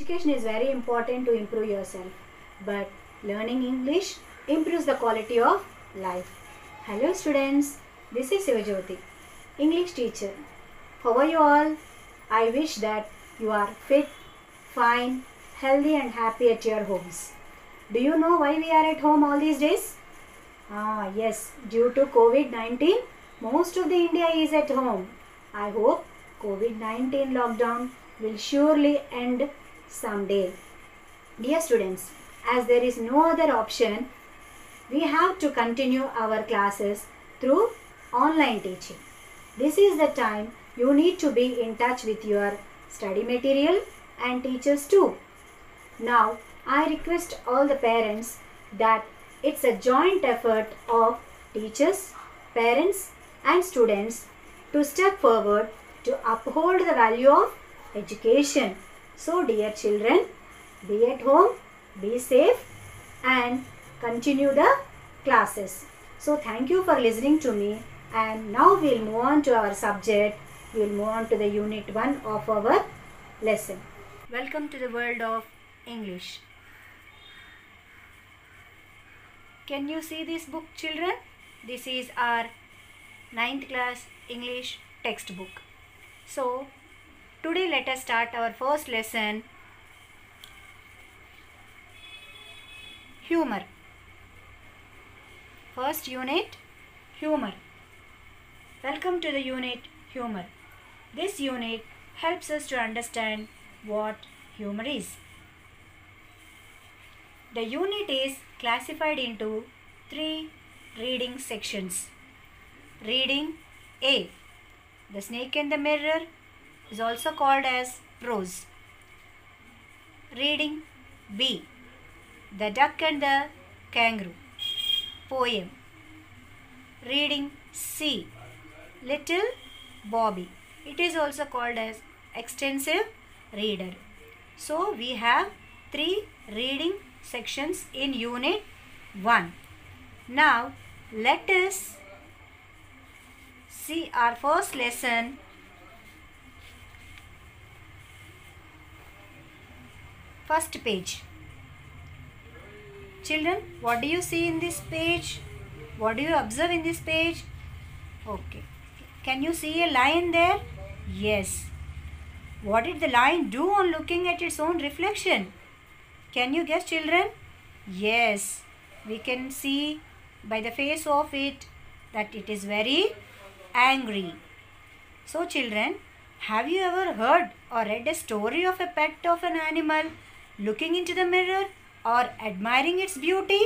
Education is very important to improve yourself, but learning English improves the quality of life. Hello students, this is Sivajyoti, English teacher. How are you all? I wish that you are fit, fine, healthy and happy at your homes. Do you know why we are at home all these days? Yes, due to COVID-19, most of the India is at home. I hope COVID-19 lockdown will surely end someday. Dear students, as there is no other option, we have to continue our classes through online teaching. This is the time you need to be in touch with your study material and teachers too. Now, I request all the parents that it's a joint effort of teachers, parents and students to step forward to uphold the value of education. So dear children, be at home, be safe and continue the classes. So thank you for listening to me, and now we'll move on to our subject. We'll move on to the unit 1 of our lesson. Welcome to the world of English. Can you see this book, children? This is our 9th class English textbook. So today let us start our first lesson, humor. First unit, humor. Welcome to the unit humor. This unit helps us to understand what humor is. The unit is classified into 3 reading sections. Reading A, The Snake and the Mirror, is also called as prose. Reading B, The Duck and the Kangaroo, poem. Reading C, Little Bobby, it is also called as extensive reader. So we have 3 reading sections in unit 1. Now let us see our first lesson, first page. Children, what do you see in this page? What do you observe in this page? Okay. Can you see a lion there? Yes. What did the lion do on looking at its own reflection? Can you guess, children? Yes. We can see by the face of it that it is very angry. So children, have you ever heard or read a story of a pet of an animal looking into the mirror or admiring its beauty?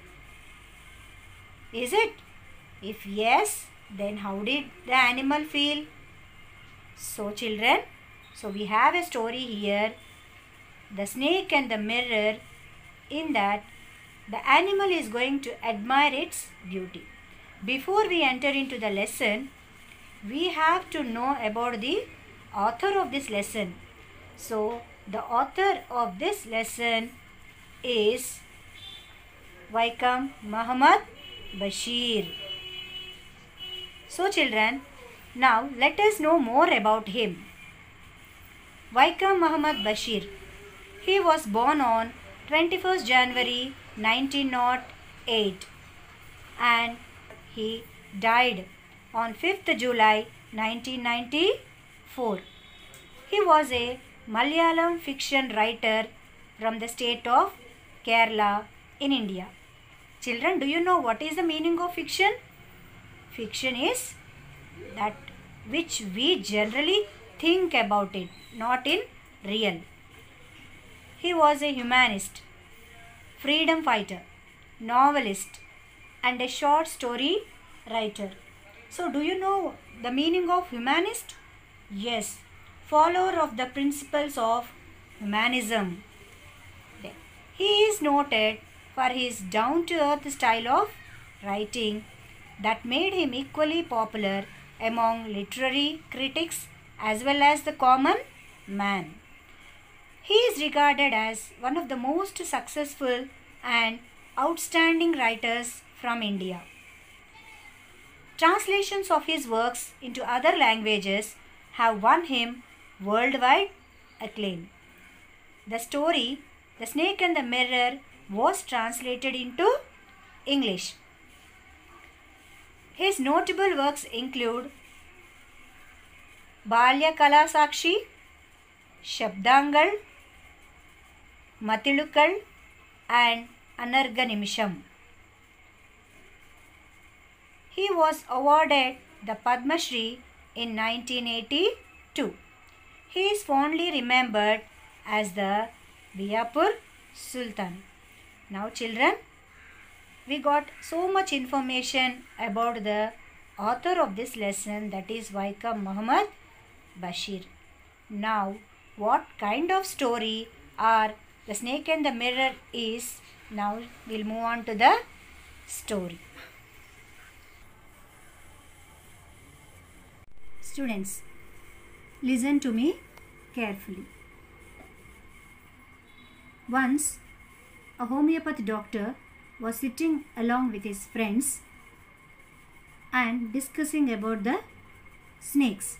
Is it? If yes, then how did the animal feel? So children, we have a story here, The Snake and the Mirror, in that the animal is going to admire its beauty. Before we enter into the lesson, we have to know about the author of this lesson. So the author of this lesson is Vaikom Muhammad Bashir. So children, now let us know more about him. Vaikom Muhammad Bashir. He was born on 21st January 1908 and he died on 5th July 1994. He was a Malayalam fiction writer from the state of Kerala in India. Children, do you know what is the meaning of fiction? Fiction is that which we generally think about it, not in real. He was a humanist, freedom fighter, novelist and a short story writer. So do you know the meaning of humanist? Yes, follower of the principles of humanism. He is noted for his down-to-earth style of writing that made him equally popular among literary critics as well as the common man. He is regarded as one of the most successful and outstanding writers from India. Translations of his works into other languages have won him worldwide acclaim. The story, The Snake and the Mirror, was translated into English. His notable works include Balya Kala Sakshi, Shabdangal, Matilukal and Anarga Nimisham. He was awarded the Padma Shri in 1982. He is fondly remembered as the Bijapur Sultan. Now children, we got so much information about the author of this lesson, that is Vaikam Muhammad Bashir. Now what kind of story or The Snake and the Mirror is? Now we'll move on to the story. Students, listen to me carefully. Once, a homeopathy doctor was sitting along with his friends and discussing about the snakes.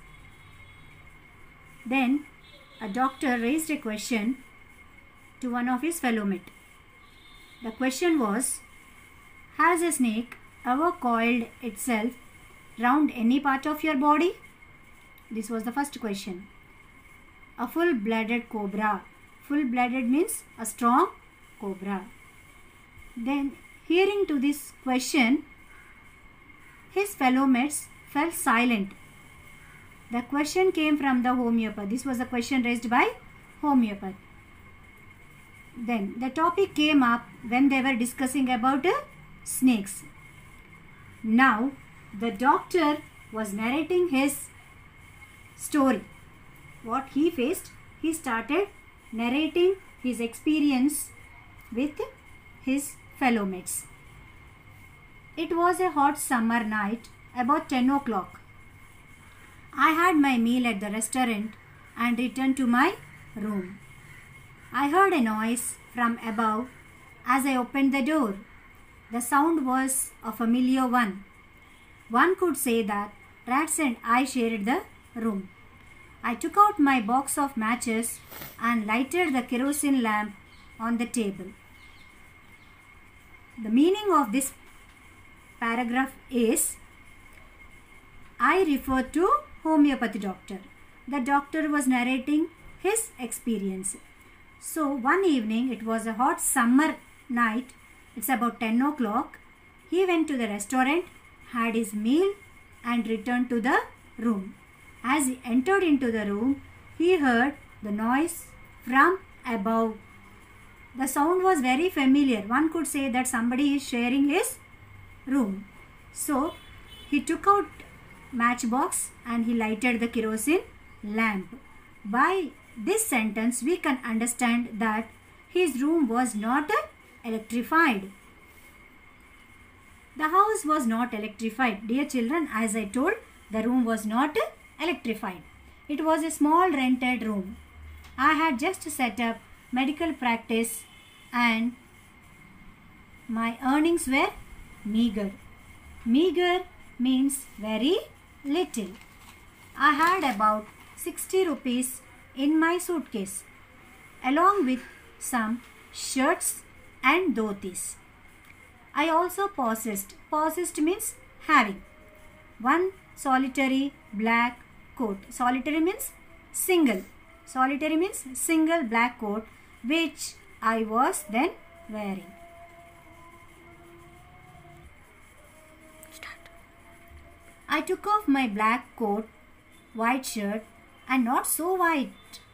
Then, a doctor raised a question to one of his fellow men. The question was, has a snake ever coiled itself round any part of your body? This was the first question. A full-blooded cobra. Full-blooded means a strong cobra. Then, hearing to this question, his fellow mates fell silent. The question came from the homeopath. This was a question raised by homeopath. Then, the topic came up when they were discussing about snakes. Now, the doctor was narrating his story. What he faced, he started narrating his experience with his fellow mates. It was a hot summer night, about 10 o'clock. I had my meal at the restaurant and returned to my room. I heard a noise from above as I opened the door. The sound was a familiar one. One could say that rats and I shared the room. I took out my box of matches and lighted the kerosene lamp on the table. The meaning of this paragraph is, I refer to homeopathy doctor. The doctor was narrating his experience. So one evening, it was a hot summer night, it's about 10 o'clock. He went to the restaurant, had his meal and returned to the room. As he entered into the room, he heard the noise from above. The sound was very familiar. One could say that somebody is sharing his room. So, he took out matchbox and he lighted the kerosene lamp. By this sentence, we can understand that his room was not electrified. The house was not electrified. Dear children, as I told, the room was not electrified. It was a small rented room. I had just set up medical practice and my earnings were meager. Meager means very little. I had about 60 rupees in my suitcase along with some shirts and dhotis. I also possessed means having one solitary black coat. Solitary means single. Solitary means single black coat which I was then wearing. I took off my black coat, white shirt and not so white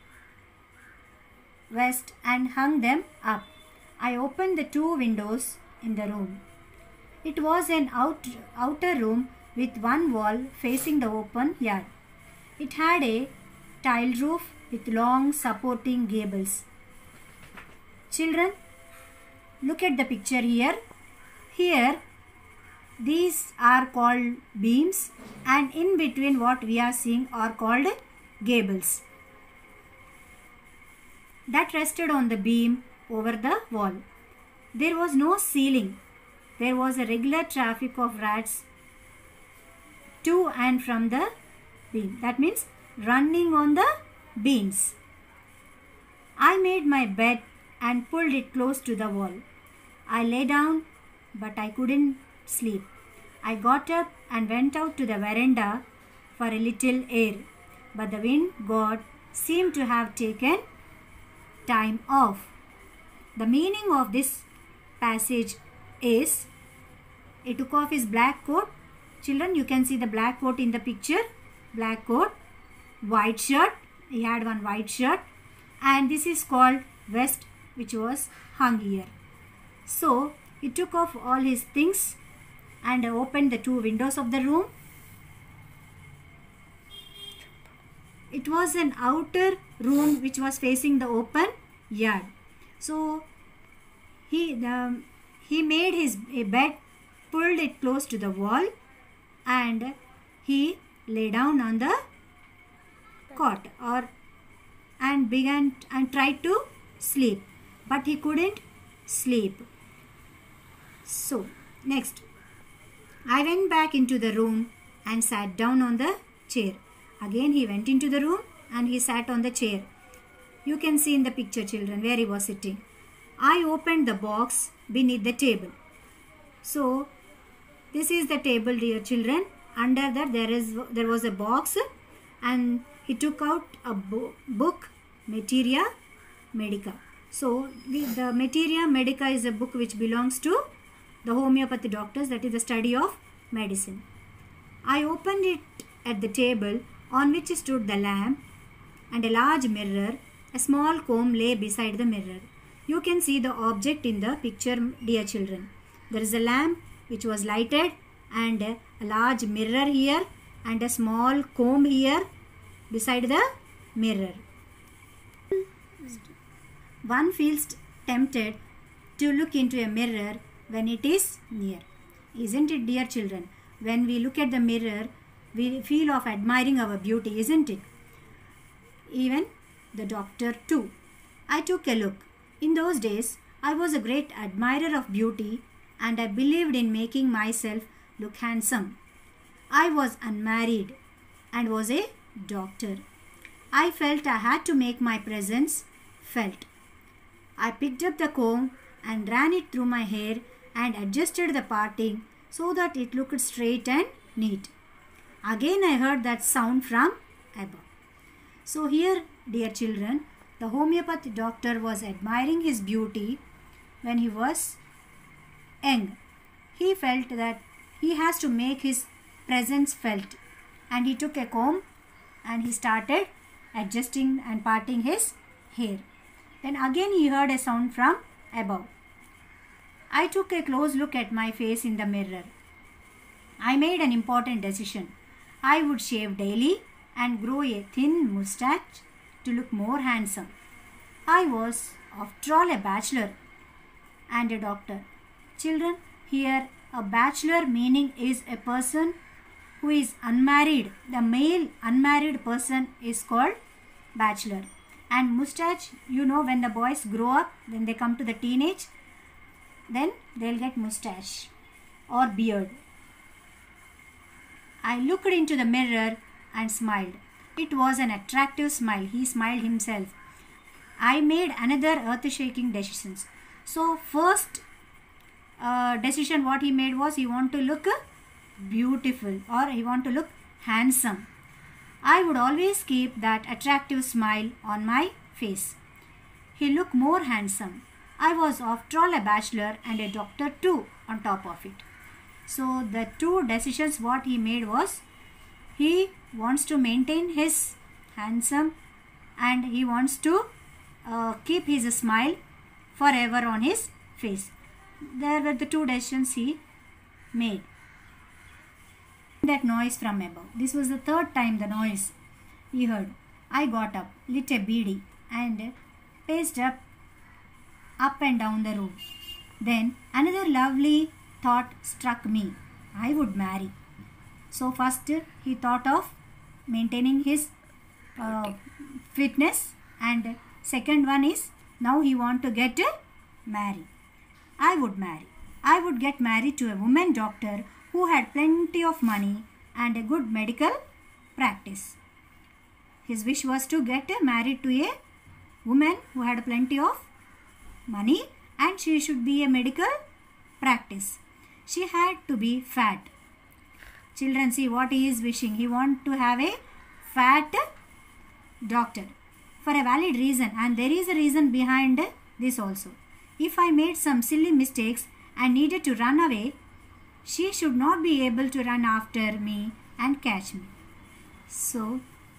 vest and hung them up. I opened the two windows in the room. It was an outer room with one wall facing the open yard. It had a tiled roof with long supporting gables. Children, look at the picture here. Here, these are called beams and in between what we are seeing are called gables that rested on the beam over the wall. There was no ceiling. There was a regular traffic of rats to and from the beam. That means running on the beams. I made my bed and pulled it close to the wall. I lay down, but I couldn't sleep. I got up and went out to the veranda for a little air, but the wind god seemed to have taken time off. The meaning of this passage is, he took off his black coat. Children, you can see the black coat in the picture. Black coat, white shirt. He had one white shirt, and this is called vest, which was hung here. So he took off all his things and opened the two windows of the room. It was an outer room which was facing the open yard. So he made his bed, pulled it close to the wall, and he lay down on the cot and began and tried to sleep, but he couldn't sleep. So next, I went back into the room and sat down on the chair. Again he went into the room and he sat on the chair. You can see in the picture, children, where he was sitting. I opened the box beneath the table. So this is the table, dear children. Under that there was a box, and he took out a book, Materia Medica. So the Materia Medica is a book which belongs to the homeopathy doctors, that is the study of medicine. I opened it at the table on which stood the lamp and a large mirror. A small comb lay beside the mirror. You can see the object in the picture, dear children. There is a lamp which was lighted and a large mirror here and a small comb here beside the mirror. One feels tempted to look into a mirror when it is near. Isn't it, dear children? When we look at the mirror, we feel of admiring our beauty, isn't it? Even the doctor too. I took a look. In those days, I was a great admirer of beauty and I believed in making myself look handsome. I was unmarried and was a doctor. I felt I had to make my presence felt. I picked up the comb and ran it through my hair and adjusted the parting so that it looked straight and neat. Again I heard that sound from above. So here, dear children, the homeopathy doctor was admiring his beauty when he was young. He felt that he has to make his presence felt, and he took a comb and he started adjusting and parting his hair. Then again he heard a sound from above. I took a close look at my face in the mirror. I made an important decision. I would shave daily and grow a thin moustache to look more handsome. I was, after all, a bachelor and a doctor. Children, here a bachelor meaning is a person who is unmarried. The male unmarried person is called bachelor. And moustache, you know, when the boys grow up, when they come to the teenage, then they'll get moustache or beard. I looked into the mirror and smiled. It was an attractive smile. He smiled himself. I made another earth-shaking decisions. So first decision what he made was he want to look beautiful or he want to look handsome. I would always keep that attractive smile on my face. He looked more handsome. I was after all a bachelor and a doctor too on top of it. So the two decisions what he made was he wants to maintain his handsome and he wants to keep his smile forever on his face. There were the two decisions he made. That noise from above. This was the third time the noise he heard. I got up, lit a beedi and paced up and down the room. Then another lovely thought struck me. I would marry. So first he thought of maintaining his fitness, and second one is now he want to get married. I would marry. I would get married to a woman doctor who had plenty of money and a good medical practice. His wish was to get married to a woman who had plenty of money and she should be a medical practice. She had to be fat. Children, see what he is wishing. He wants to have a fat doctor for a valid reason, and there is a reason behind this also. If I made some silly mistakes and needed to run away, she should not be able to run after me and catch me. So,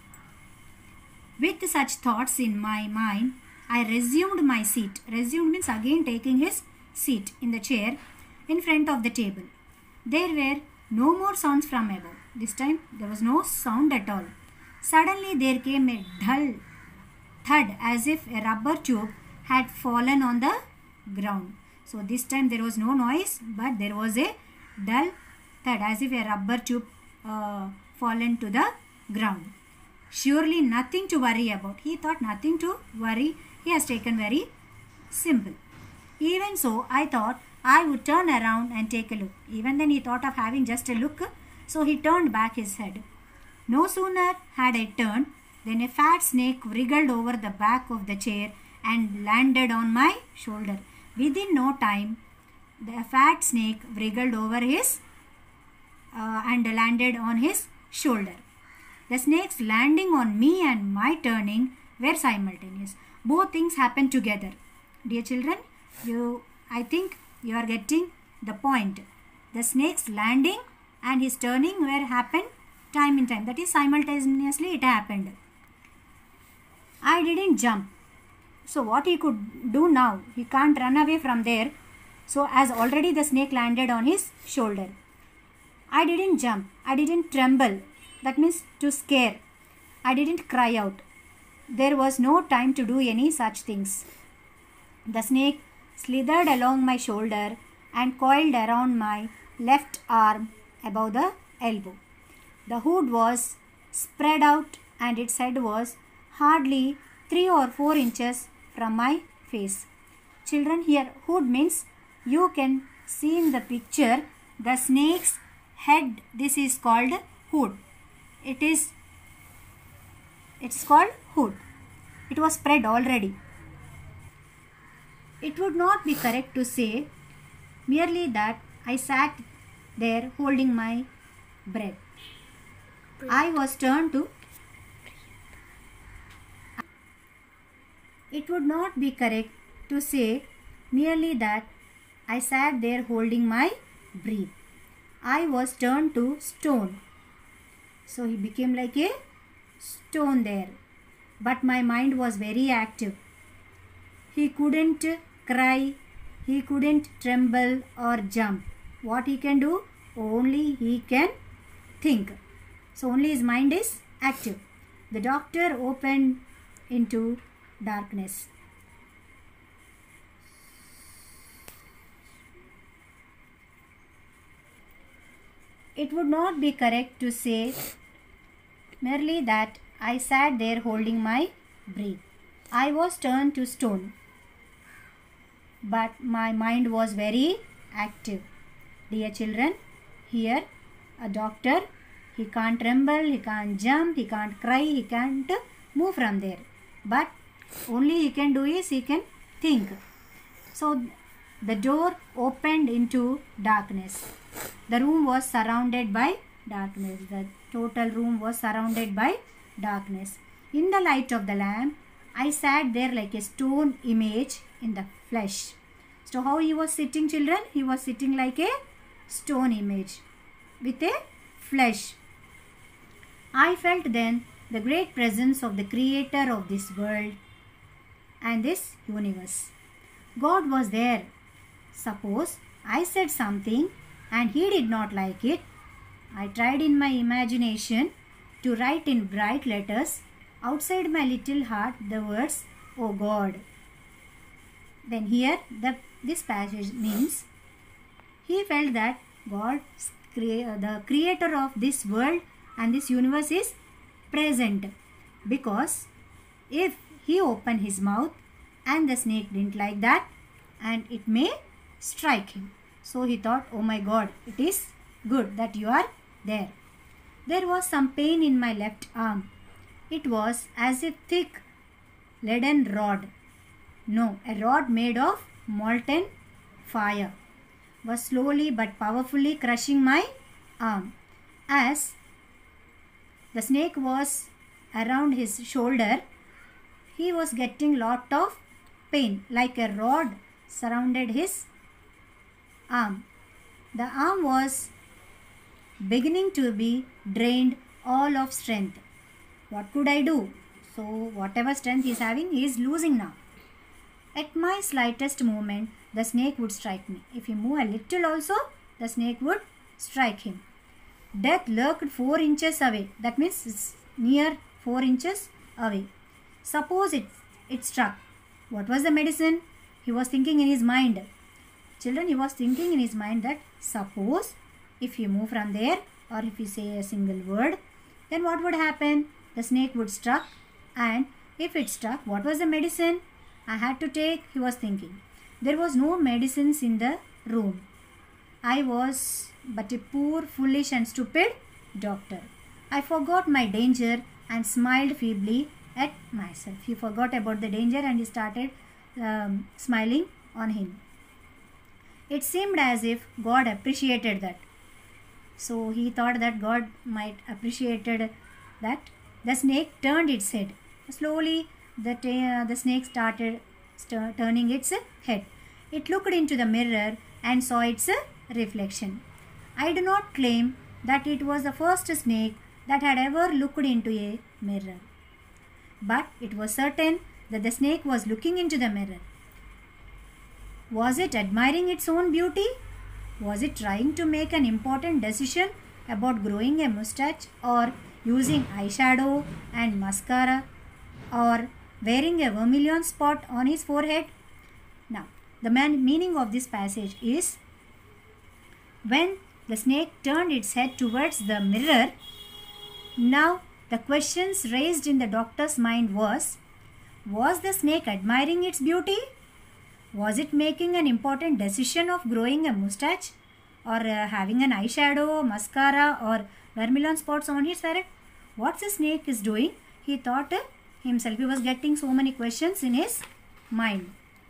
with such thoughts in my mind, I resumed my seat. Resumed means again taking his seat in the chair in front of the table. There were no more sounds from above. This time there was no sound at all. Suddenly there came a dull thud as if a rubber tube had fallen on the ground. So this time there was no noise, but there was a dull thud as if a rubber tube fallen to the ground. Surely nothing to worry about. He thought nothing to worry. He has taken very simple. Even so, I thought I would turn around and take a look. Even then he thought of having just a look. So he turned back his head. No sooner had I turned than a fat snake wriggled over the back of the chair and landed on my shoulder. Within no time, the fat snake wriggled over his and landed on his shoulder. The snake's landing on me and my turning were simultaneous. Both things happened together. Dear children, I think you are getting the point. The snake's landing and his turning were happened time in time. That is simultaneously it happened. I didn't jump. So what he could do now? He can't run away from there. So as already the snake landed on his shoulder. I didn't jump. I didn't tremble. That means to scare. I didn't cry out. There was no time to do any such things. The snake slithered along my shoulder and coiled around my left arm above the elbow. The hood was spread out and its head was hardly 3 or 4 inches from my face. Children, here hood means you can see in the picture the snake's head. This is called hood. It's called hood. It was spread already. It would not be correct to say merely that I sat there holding my breath. I was turned to. It would not be correct to say merely that I sat there holding my breath. I was turned to stone. So he became like a stone there. But my mind was very active. He couldn't cry, he couldn't tremble or jump. What he can do? Only he can think. So only his mind is active. The doctor opened into darkness. It would not be correct to say merely that I sat there holding my breath. I was turned to stone. But my mind was very active. Dear children, here a doctor, he can't tremble, he can't jump, he can't cry, he can't move from there. But only he can do is he can think. So the door opened into darkness. The room was surrounded by darkness. The total room was surrounded by darkness. In the light of the lamp, I sat there like a stone image in the flesh. So how he was sitting, children? He was sitting like a stone image with a flesh. I felt then the great presence of the creator of this world and this universe. God was there. Suppose I said something and he did not like it. I tried in my imagination to write in bright letters outside my little heart the words, "Oh God." Then here this passage means he felt that God, the creator of this world and this universe, is present, because if he opened his mouth and the snake didn't like that and it may strike him. So he thought, oh my God, it is good that you are there. There was some pain in my left arm. It was as if thick leaden rod, no, a rod made of molten fire, was slowly but powerfully crushing my arm. As the snake was around his shoulder, he was getting lot of pain, like a rod surrounded his arm. The arm was beginning to be drained all of strength. What could I do? So whatever strength he is having, he is losing now. At my slightest movement, the snake would strike me. If he move a little also, the snake would strike him. Death lurked 4 inches away. That means it's near 4 inches away. Suppose it struck. What was the medicine? He was thinking in his mind. Children, he was thinking in his mind that suppose if you move from there or if you say a single word, then what would happen? The snake would struck, and if it struck, what was the medicine I had to take? He was thinking. There was no medicines in the room. I was but a poor, foolish and stupid doctor. I forgot my danger and smiled feebly at myself. He forgot about the danger and he started smiling on him. It seemed as if God appreciated that. So he thought that God might appreciated that. The snake turned its head. Slowly the snake started turning its head. It looked into the mirror and saw its reflection. I do not claim that it was the first snake that had ever looked into a mirror, but it was certain that the snake was looking into the mirror. Was it admiring its own beauty? Was it trying to make an important decision about growing a mustache or using eyeshadow and mascara or wearing a vermilion spot on his forehead? Now, the meaning of this passage is, when the snake turned its head towards the mirror, now the questions raised in the doctor's mind was the snake admiring its beauty? Was it making an important decision of growing a mustache or having an eyeshadow, mascara or vermilion spots on his forehead? What the snake is doing? He thought himself. He was getting so many questions in his mind.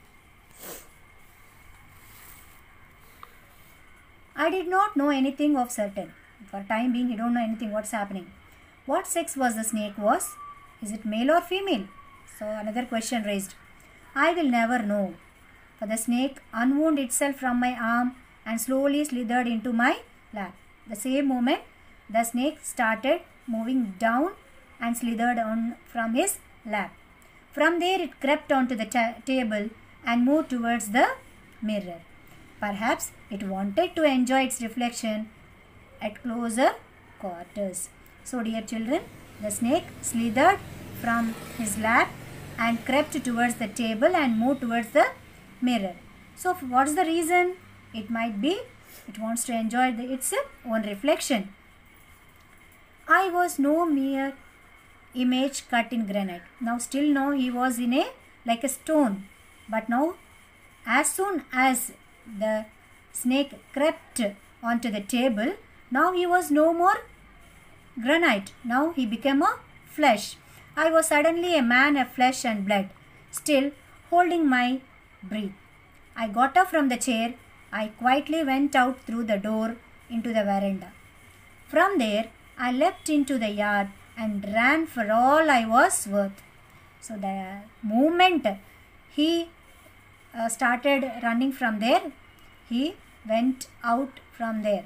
I did not know anything of certain. For time being, he don't know anything what's happening. What sex was the snake was? Is it male or female? So another question raised. I will never know. For the snake unwound itself from my arm and slowly slithered into my lap. The same moment, the snake started moving down and slithered on from his lap. From there, it crept onto the table and moved towards the mirror. Perhaps it wanted to enjoy its reflection at closer quarters. So, dear children, the snake slithered from his lap and crept towards the table and moved towards the mirror. So, what is the reason? It might be it wants to enjoy its own reflection. I was no mere image cut in granite. Now, still now he was in like a stone. But now, as soon as the snake crept onto the table, now he was no more granite. Now he became a flesh. I was suddenly a man of flesh and blood, still holding my breath. I got up from the chair. I quietly went out through the door into the veranda. From there, I leapt into the yard and ran for all I was worth. So the moment he started running from there, he went out from there.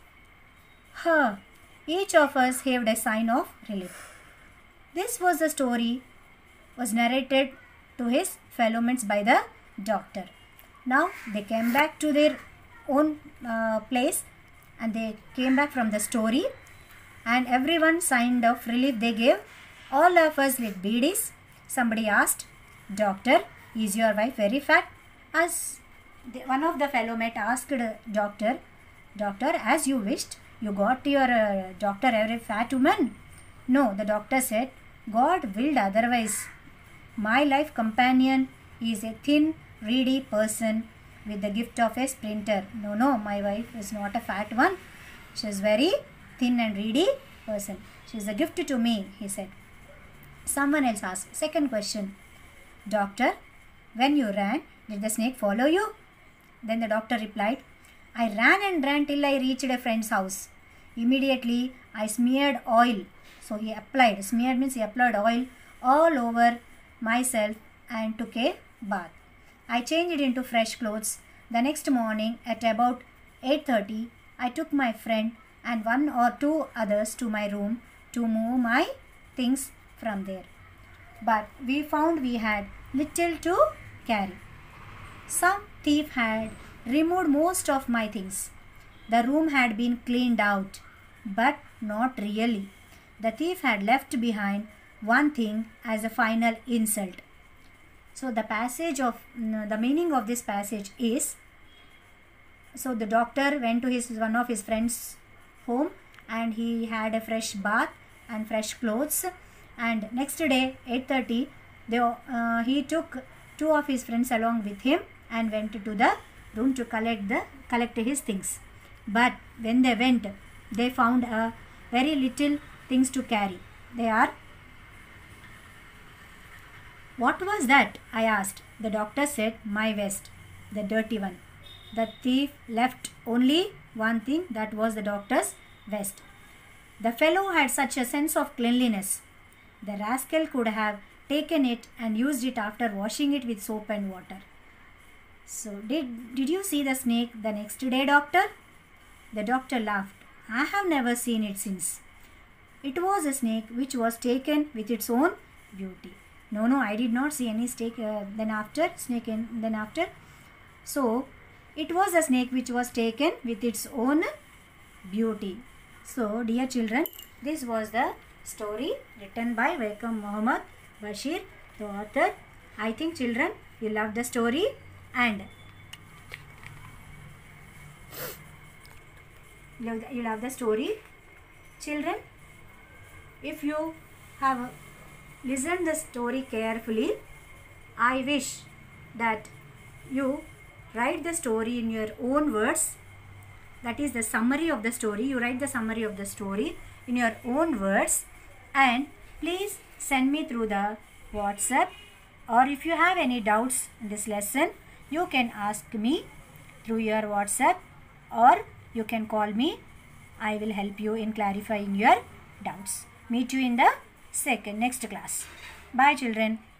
Each of us gave a sign of relief. This was the story was narrated to his fellowmates by the doctor. Now they came back to their own place and they came back from the story, and everyone signed of relief they gave. All of us lit beedies. Somebody asked, Doctor, is your wife very fat? As one of the fellowmate asked Doctor, as you wished, you got your doctor a very fat woman? No, the doctor said, God willed otherwise. My life companion is a thin, reedy person with the gift of a sprinter. No, my wife is not a fat one. She is very thin and reedy person. She is a gift to me, he said. Someone else asked. Second question. Doctor, when you ran, did the snake follow you? Then the doctor replied, I ran and ran till I reached a friend's house. Immediately, I smeared oil. So he applied, smeared means he applied oil all over myself and took a bath. I changed into fresh clothes. The next morning at about 8:30, I took my friend and one or two others to my room to move my things from there. But we found we had little to carry. Some thief had removed most of my things. The room had been cleaned out, but not really. The thief had left behind one thing as a final insult. So the meaning of this passage is, so the doctor went to one of his friend's home and he had a fresh bath and fresh clothes, and next day 8:30 he took two of his friends along with him and went to the room to collect his things. But when they went, they found very little things to carry. They are, what was that? I asked. The doctor said, my vest, the dirty one. The thief left only one thing, that was the doctor's vest. The fellow had such a sense of cleanliness. The rascal could have taken it and used it after washing it with soap and water. So, did you see the snake the next day, doctor? The doctor laughed. I have never seen it since. It was a snake which was taken with its own beauty. No, I did not see any snake then after. So, it was a snake which was taken with its own beauty. So, dear children, this was the story written by Vaikom Muhammad Bashir, the author. I think children, you love the story and you love the story. Children, if you have listened the story carefully, I wish that you write the story in your own words. That is the summary of the story. You write the summary of the story in your own words and please send me through the WhatsApp, or if you have any doubts in this lesson, you can ask me through your WhatsApp or you can call me. I will help you in clarifying your doubts. Meet you in the next class. Bye children.